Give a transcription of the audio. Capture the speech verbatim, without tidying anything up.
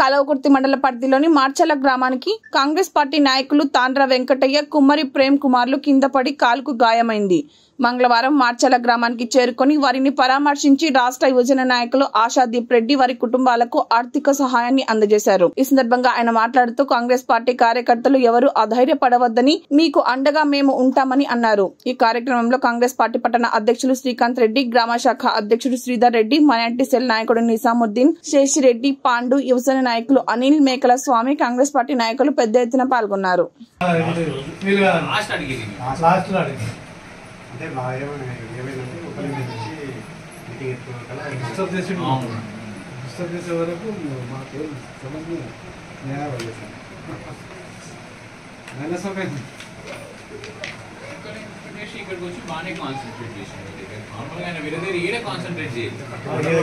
కలవకుర్తి మండల పరిధిలోని మార్చల గ్రామానికి కాంగ్రెస్ పార్టీ నాయకులు తాండ్ర వెంకటయ్య, కుమ్మరి ప్రేమ్ కుమార్లు కింద పడి కాలుకు గాయమైంది. మంగళవారం మార్చల గ్రామానికి చేరుకొని వారిని పరామర్శించి రాష్ట్ర యువజన నాయకులు ఆశాదీప్ రెడ్డి వారి కుటుంబాలకు ఆర్థిక సహాయాన్ని అందజేశారు. ఈ సందర్భంగా ఆయన మాట్లాడుతూ కాంగ్రెస్ పార్టీ కార్యకర్తలు ఎవరు అధైర్యపడవద్దని, మీకు అండగా మేము ఉంటామని అన్నారు. ఈ కార్యక్రమంలో కాంగ్రెస్ పార్టీ పట్టణ అధ్యక్షులు శ్రీకాంత్ రెడ్డి, గ్రామ శాఖ అధ్యక్షుడు శ్రీధర్ రెడ్డి, మైనార్టీ సెల్ నాయకుడు నిజాముద్దీన్, శేషిరెడ్డి, పాండు, యువజన నాయకులు అనిల్, మేకల స్వామి, కాంగ్రెస్ పార్టీ నాయకులు పెద్ద ఎత్తున పాల్గొన్నారు. అంటే బాగా ఏమైందంటే ఒకరి నుంచి మీటింగ్ ఎత్తుకోగల డిస్టర్బ్ చేసి డిస్టర్బ్ చేసే వరకు మాకు సంబంధం నేనే వదిలేసాను. మైనస్ అయిపోయింది. ఇక్కడికి వచ్చి బాగానే కాన్సన్ట్రేట్ చేసాను. నార్మల్గా ఆయన వేరే దగ్గర ఈడే కాన్సన్ట్రేట్ చేయాలి.